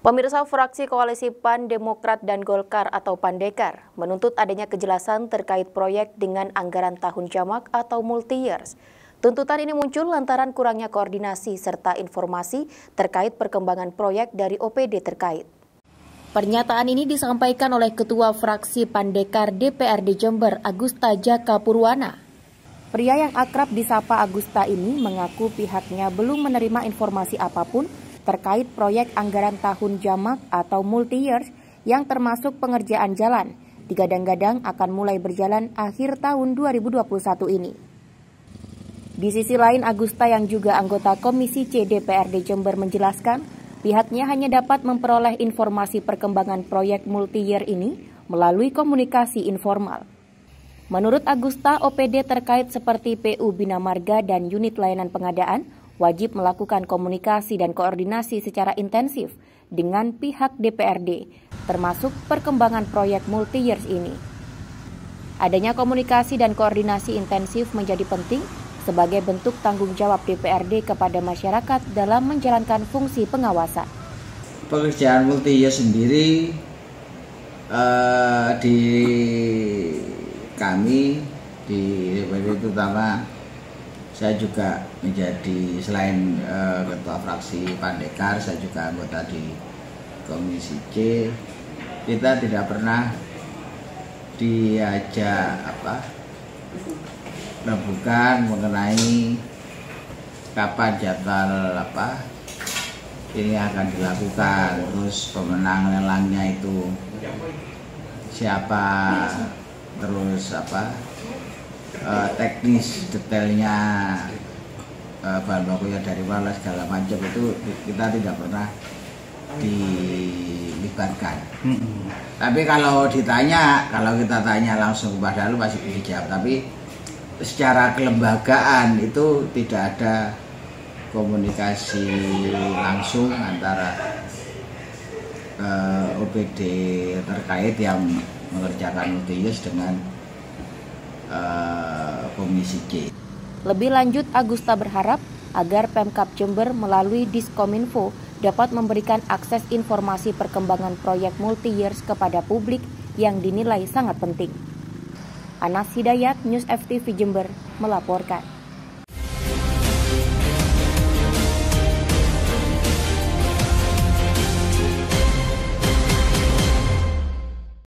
Pemirsa, fraksi koalisi PAN, Demokrat, dan Golkar atau Pandekar menuntut adanya kejelasan terkait proyek dengan anggaran tahun jamak atau multi-years. Tuntutan ini muncul lantaran kurangnya koordinasi serta informasi terkait perkembangan proyek dari OPD terkait. Pernyataan ini disampaikan oleh Ketua Fraksi Pandekar DPRD Jember, Agusta Jaka Purwana. Pria yang akrab disapa Agusta ini mengaku pihaknya belum menerima informasi apapun terkait proyek anggaran tahun jamak atau multi-years yang termasuk pengerjaan jalan, digadang-gadang akan mulai berjalan akhir tahun 2021 ini. Di sisi lain, Agusta yang juga anggota Komisi C DPRD Jember menjelaskan, pihaknya hanya dapat memperoleh informasi perkembangan proyek multi-year ini melalui komunikasi informal. Menurut Agusta, OPD terkait seperti PU Bina Marga dan unit layanan pengadaan wajib melakukan komunikasi dan koordinasi secara intensif dengan pihak DPRD, termasuk perkembangan proyek multi-years ini. Adanya komunikasi dan koordinasi intensif menjadi penting sebagai bentuk tanggung jawab DPRD kepada masyarakat dalam menjalankan fungsi pengawasan. Pekerjaan multi-years sendiri di kami di DPRD terutama, saya juga menjadi selain ketua fraksi Pandekar, saya juga anggota di Komisi C. Kita tidak pernah diajak rembukan mengenai kapan jadwal ini akan dilakukan, terus pemenang lelangnya itu siapa, terus teknis detailnya bahan bakunya dari mana segala macam itu kita tidak pernah dilibatkan. Tapi kalau kita tanya langsung kepada lu pasti dijawab. Tapi secara kelembagaan itu tidak ada komunikasi langsung antara OPD terkait yang mengerjakan multi-years dengan Komisi C. Lebih lanjut, Agusta berharap agar Pemkab Jember melalui Diskominfo dapat memberikan akses informasi perkembangan proyek multi-years kepada publik yang dinilai sangat penting. Anas Hidayat, News FTV Jember, melaporkan.